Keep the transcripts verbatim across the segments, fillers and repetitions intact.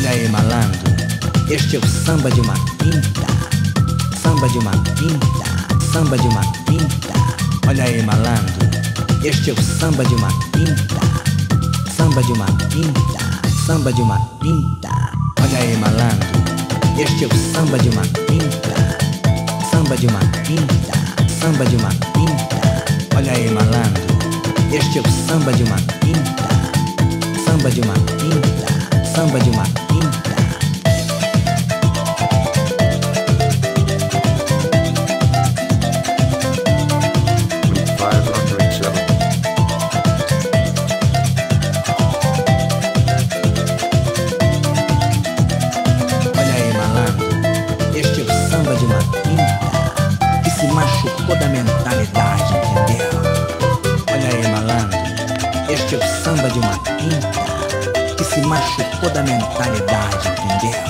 Olha aí, malandro, este é o samba de uma quinta, samba de uma quinta, samba de uma quinta. Olha aí, malandro, este é o samba de uma quinta, samba de uma quinta, samba de uma quinta. Olha aí, malandro, este é o samba de uma quinta, samba de uma quinta, samba de uma quinta. Olha aí, malandro, este é o samba de uma quinta, samba de uma quinta, samba de uma quinta. Olha aí, malandro, este é o samba de uma quinta que se machucou da mentalidade, entendeu? Olha aí, malandro, este é o samba de uma quinta que se machucou da mentalidade, entendeu?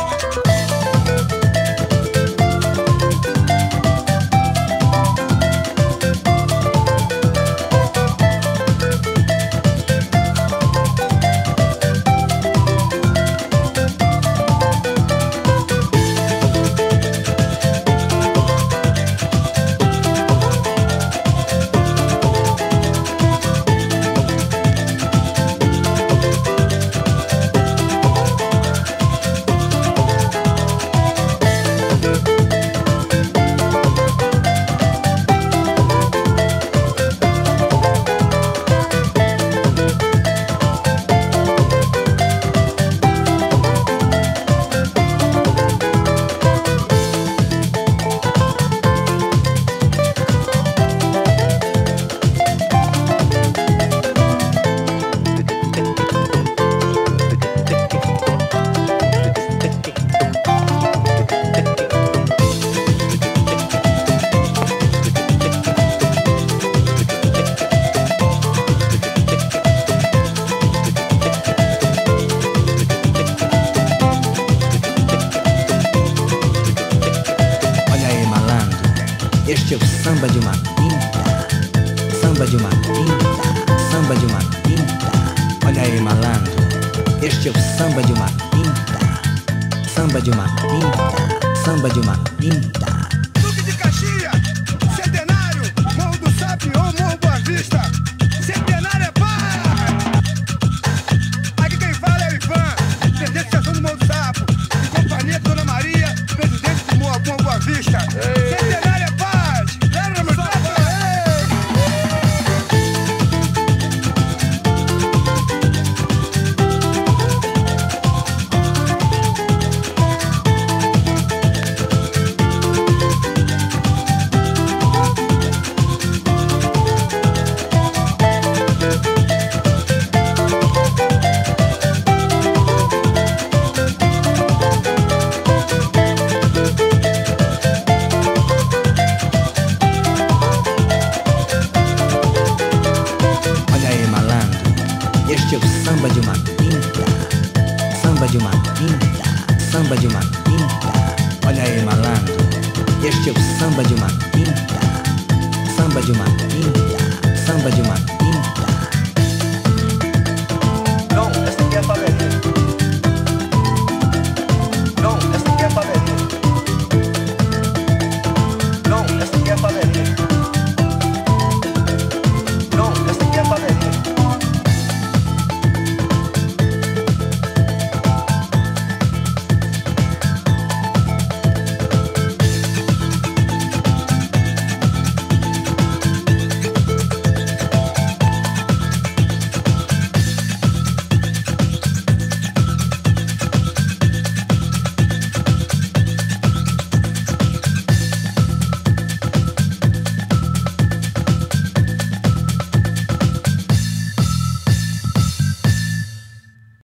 Este é o samba de uma quinta, samba de uma quinta, samba de uma quinta. Olha aí, malandro, este é o samba de uma quinta, samba de uma quinta, samba de uma quinta. Duque de Caxias, Centenário, Morro do Sapo ou Morro Boa Vista, Centenário é paz! Aqui quem fala é o Ivan, presidente da Estação do Morro do Sapo, em companhia de Dona Maria, presidente do Morro Boa Vista. Centenário é paz! Este é o samba de uma quinta, samba de uma quinta, samba de uma quinta. Olha aí, malandro, este é o samba de uma quinta, samba de uma quinta, samba de uma quinta.